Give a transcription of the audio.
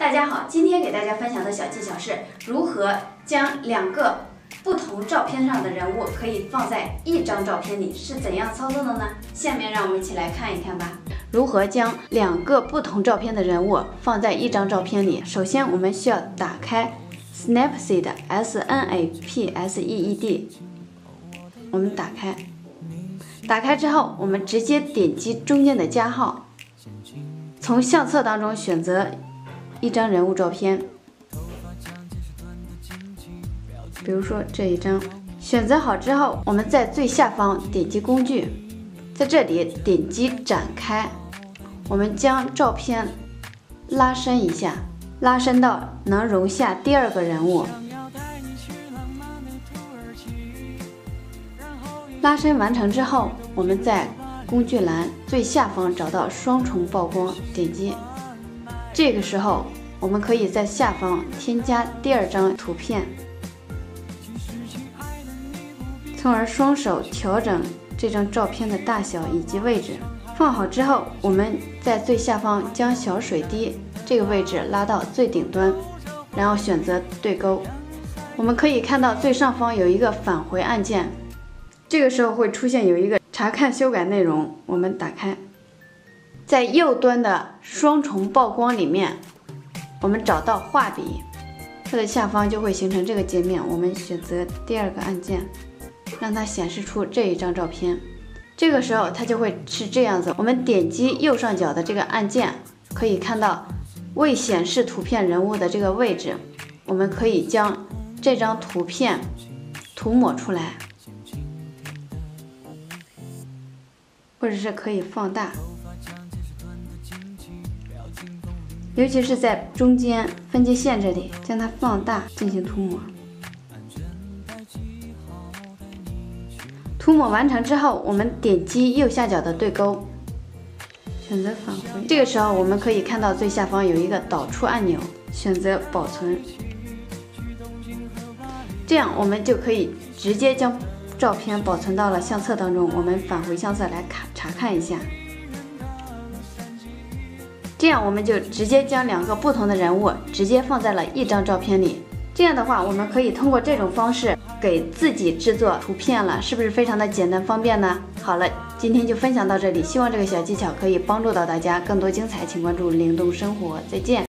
大家好，今天给大家分享的小技巧是如何将两个不同照片上的人物可以放在一张照片里，是怎样操作的呢？下面让我们一起来看一看吧。如何将两个不同照片的人物放在一张照片里？首先，我们需要打开 Snapseed SNAPSEED， 我们打开之后，我们直接点击中间的加号，从相册当中选择一张人物照片，比如说这一张。选择好之后，我们在最下方点击工具，在这里点击展开，我们将照片拉伸一下，拉伸到能容下第二个人物。拉伸完成之后，我们在工具栏最下方找到双重曝光，点击。这个时候，我们可以在下方添加第二张图片，从而双手调整这张照片的大小以及位置。放好之后，我们在最下方将小水滴这个位置拉到最顶端，然后选择对勾。我们可以看到最上方有一个返回按键，这个时候会出现有一个查看修改内容，我们打开。在右端的双重曝光里面，我们找到画笔，它的下方就会形成这个界面，我们选择第二个按键，让它显示出这一张照片。这个时候它就会是这样子，我们点击右上角的这个按键，可以看到未显示图片人物的这个位置，我们可以将这张图片涂抹出来，或者是可以放大，尤其是在中间分界线这里，将它放大进行涂抹。涂抹完成之后，我们点击右下角的对勾，选择返回。这个时候我们可以看到最下方有一个导出按钮，选择保存。这样我们就可以直接将照片保存到了相册当中。我们返回相册来查看一下，这样我们就直接将两个不同的人物直接放在了一张照片里。这样的话，我们可以通过这种方式给自己制作图片了，是不是非常的简单方便呢？好了，今天就分享到这里，希望这个小技巧可以帮助到大家。更多精彩，请关注灵动生活，再见。